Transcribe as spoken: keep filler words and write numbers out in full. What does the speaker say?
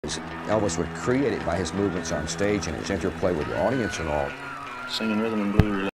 Elvis would create it by his movements on stage and his interplay with the audience and all. Singing rhythm and blues.